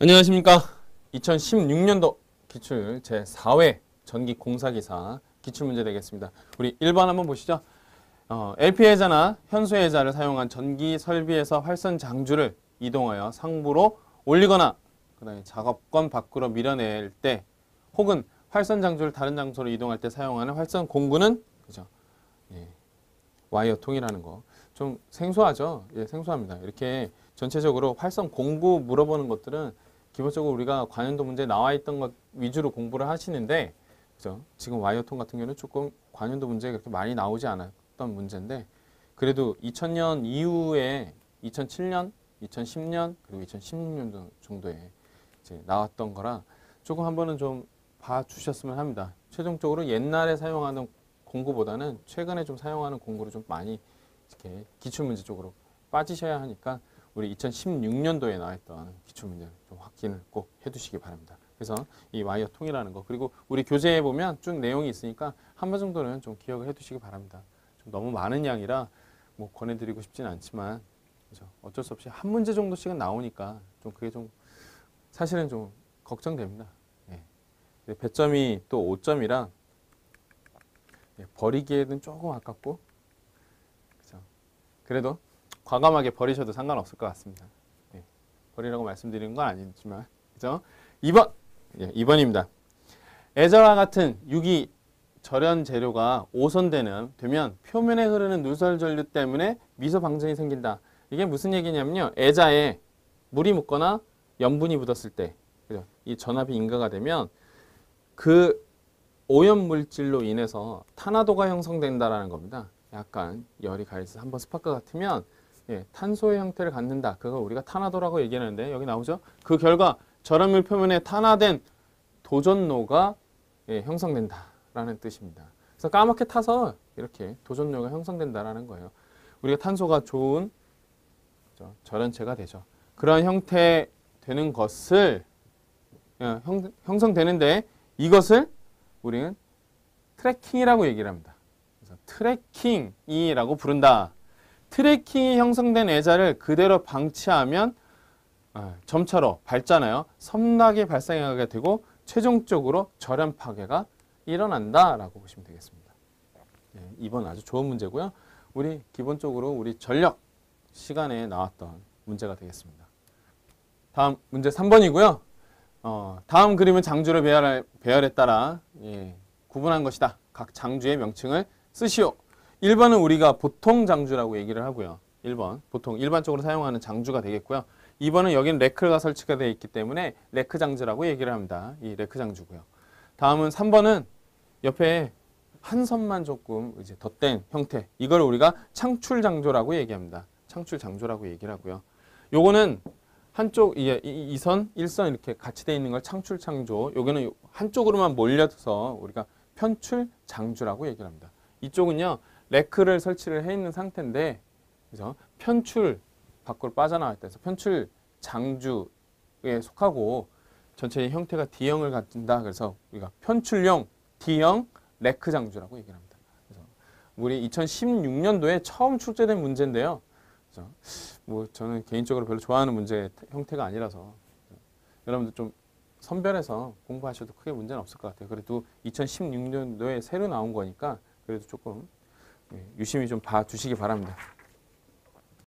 안녕하십니까. 2016년도 기출 제4회 전기공사기사 기출문제 되겠습니다. 우리 1번 한번 보시죠. LP해자나 현수해자를 사용한 전기 설비에서 활선 장주를 이동하여 상부로 올리거나 그다음에 작업권 밖으로 밀어낼 때 혹은 활선 장주를 다른 장소로 이동할 때 사용하는 활선 공구는 그죠? 예, 와이어통이라는 거. 좀 생소하죠? 예, 생소합니다. 이렇게 전체적으로 활선 공구 물어보는 것들은 기본적으로 우리가 관연도 문제에 나와 있던 것 위주로 공부를 하시는데, 그죠? 지금 와이어통 같은 경우는 조금 관연도 문제에 그렇게 많이 나오지 않았던 문제인데, 그래도 2000년 이후에 2007년, 2010년, 그리고 2016년 정도에 이제 나왔던 거라 조금 한번은 좀 봐주셨으면 합니다. 최종적으로 옛날에 사용하는 공구보다는 최근에 좀 사용하는 공구를 좀 많이 이렇게 기출문제 쪽으로 빠지셔야 하니까 우리 2016년도에 나왔던 기출문제를 좀 확인을 꼭 해두시기 바랍니다. 그래서 이 와이어 통이라는 거, 그리고 우리 교재에 보면 쭉 내용이 있으니까 한 번 정도는 좀 기억을 해두시기 바랍니다. 좀 너무 많은 양이라 뭐 권해드리고 싶지는 않지만 그죠? 어쩔 수 없이 한 문제 정도씩은 나오니까 좀 그게 좀 사실은 좀 걱정됩니다. 예. 배점이 또 5점이라 예, 버리기에는 조금 아깝고, 그죠? 그래도 과감하게 버리셔도 상관없을 것 같습니다. 예, 버리라고 말씀드리는 건 아니지만, 그죠? 2번, 예, 2번입니다. 애자와 같은 유기 절연 재료가 오선되면 표면에 흐르는 누설 전류 때문에 미소 방전이 생긴다. 이게 무슨 얘기냐면요, 애자에 물이 묻거나 염분이 묻었을 때, 그죠? 이 전압이 인가가 되면 그 오염 물질로 인해서 탄화도가 형성된다라는 겁니다. 약간 열이 가해서 한번 스파크 같으면 예, 탄소의 형태를 갖는다. 그걸 우리가 탄화도라고 얘기하는데 여기 나오죠. 그 결과 절연물 표면에 탄화된 도전노가 예, 형성된다라는 뜻입니다. 그래서 까맣게 타서 이렇게 도전노가 형성된다라는 거예요. 우리가 탄소가 좋은 절연체가 되죠. 그런 형태 되는 것을 예, 형성되는데 이것을 우리는 트래킹이라고 얘기를 합니다. 그래서 트래킹이라고 부른다. 트래킹이 형성된 애자를 그대로 방치하면 점차로 밝잖아요. 섬나게 발생하게 되고 최종적으로 절연 파괴가 일어난다라고 보시면 되겠습니다. 네, 이번 아주 좋은 문제고요. 우리 기본적으로 우리 전력 시간에 나왔던 문제가 되겠습니다. 다음 문제 3번이고요. 다음 그림은 장주를 배열에 따라 예, 구분한 것이다. 각 장주의 명칭을 쓰시오. 1번은 우리가 보통 장주라고 얘기를 하고요. 1번 보통 일반적으로 사용하는 장주가 되겠고요. 2번은 여기는 레크가 설치가 되어 있기 때문에 레크 장주라고 얘기를 합니다. 이 레크 장주고요. 다음은 3번은 옆에 한 선만 조금 이제 덧댄 형태. 이걸 우리가 창출 장조라고 얘기합니다. 창출 장조라고 얘기를 하고요. 요거는 한쪽 이 선, 1선 이렇게 같이 되어 있는 걸 창출 창조. 여기는 한쪽으로만 몰려서 우리가 편출 장주라고 얘기를 합니다. 이쪽은요, 레크를 설치를 해 있는 상태인데, 그래서 편출 밖으로 빠져나갈 때서 편출 장주에 속하고 전체의 형태가 D형을 갖는다. 그래서 우리가 편출형 D형 레크 장주라고 얘기를 합니다. 그래서 우리 2016년도에 처음 출제된 문제인데요. 그래서 뭐 저는 개인적으로 별로 좋아하는 문제 형태가 아니라서 여러분들 좀 선별해서 공부하셔도 크게 문제는 없을 것 같아요. 그래도 2016년도에 새로 나온 거니까 그래도 조금 유심히 좀 봐주시기 바랍니다.